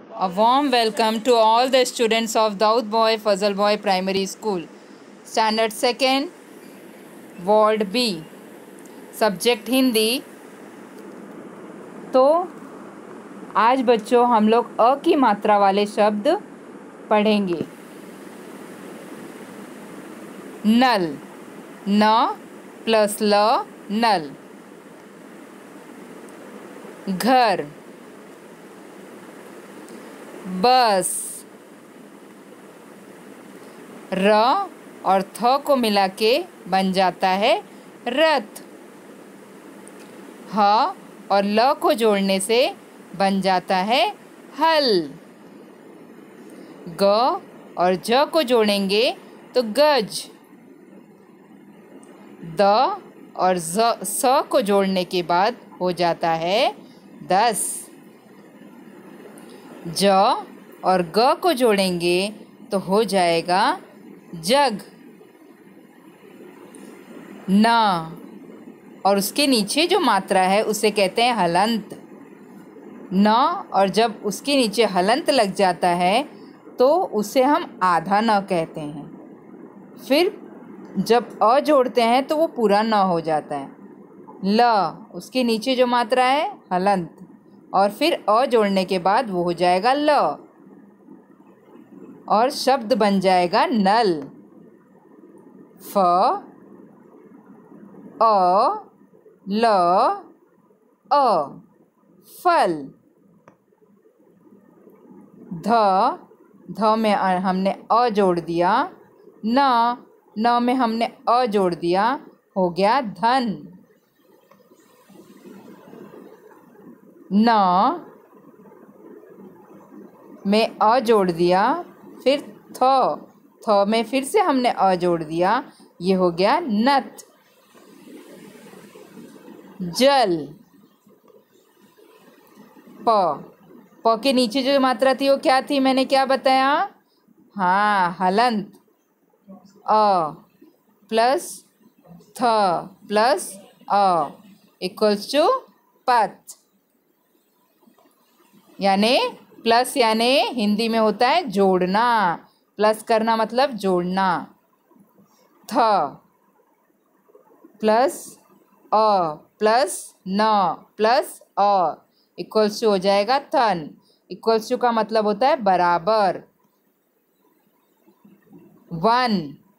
A warm welcome to all the students of Daud Boy Fazal Boy Primary School, Standard 2nd, Ward B, Subject Hindi. तो आज बच्चों हम लोग अ की मात्रा वाले शब्द पढ़ेंगे। नल, न प्लस ल, नल। घर, बस। र और थ को मिला के बन जाता है रथ। ह और ल को जोड़ने से बन जाता है हल। ग और ज को जोड़ेंगे तो गज। द और स को जोड़ने के बाद हो जाता है 10। ज और ग को जोड़ेंगे तो हो जाएगा जग। न और उसके नीचे जो मात्रा है उसे कहते हैं हलंत। न और जब उसके नीचे हलंत लग जाता है तो उसे हम आधा न कहते हैं। फिर जब अ जोड़ते हैं तो वो पूरा न हो जाता है। ल उसके नीचे जो मात्रा है हलंत और फिर अ जोड़ने के बाद वो हो जाएगा ल और शब्द बन जाएगा नल। फ अ ल अ फल। ध में हमने अ जोड़ दिया। न में हमने अ जोड़ दिया, हो गया धन। न में अ जोड़ दिया, फिर थ में फिर से हमने अ जोड़ दिया, ये हो गया नत। जल, प के नीचे जो मात्रा थी वो क्या थी, मैंने क्या बताया? हाँ, हलंत। अ प्लस थ प्लस अ इक्वल्स टू पथ। यानी प्लस यानी हिंदी में होता है जोड़ना। प्लस करना मतलब जोड़ना। थ प्लस अ प्लस न प्लस अ इक्वल्स टू हो जाएगा थन। इक्वल्स टू का मतलब होता है बराबर। वन,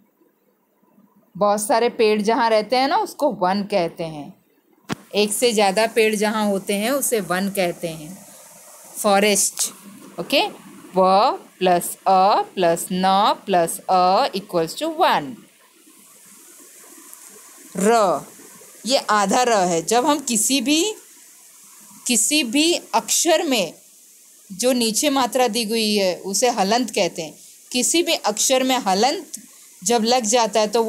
बहुत सारे पेड़ जहाँ रहते हैं ना उसको वन कहते हैं। एक से ज़्यादा पेड़ जहाँ होते हैं उसे वन कहते हैं, फॉरेस्ट। ओके, व प्लस अ प्लस न प्लस अ इक्वल्स टू वन। र, ये आधा र है। जब हम किसी भी अक्षर में जो नीचे मात्रा दी गई है उसे हलंत कहते हैं। किसी भी अक्षर में हलंत जब लग जाता है तो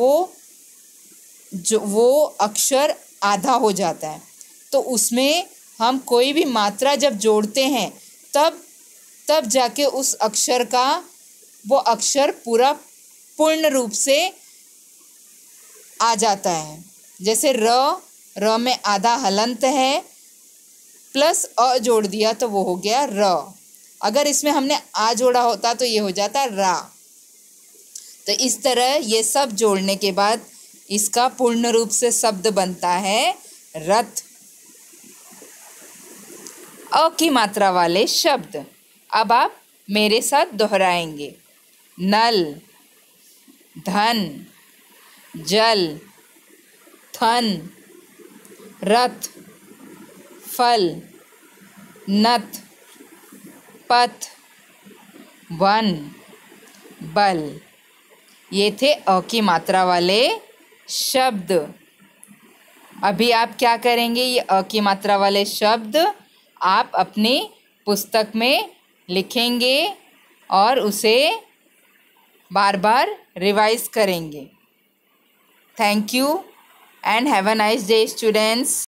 वो अक्षर आधा हो जाता है। तो उसमें हम कोई भी मात्रा जब जोड़ते हैं तब जाके उस अक्षर का वो अक्षर पूरा पूर्ण रूप से आ जाता है। जैसे र में आधा हलंत है, प्लस अ जोड़ दिया तो वो हो गया र। अगर इसमें हमने आ जोड़ा होता तो ये हो जाता रा। तो इस तरह ये सब जोड़ने के बाद इसका पूर्ण रूप से शब्द बनता है रथ। अ की मात्रा वाले शब्द अब आप मेरे साथ दोहराएंगे। नल, धन, जल, थन, रथ, फल, नथ, पथ, वन, बल। ये थे अ की मात्रा वाले शब्द। अभी आप क्या करेंगे, ये अ की मात्रा वाले शब्द आप अपनी पुस्तक में लिखेंगे और उसे बार बार रिवाइज करेंगे। Thank you and have a nice day, students.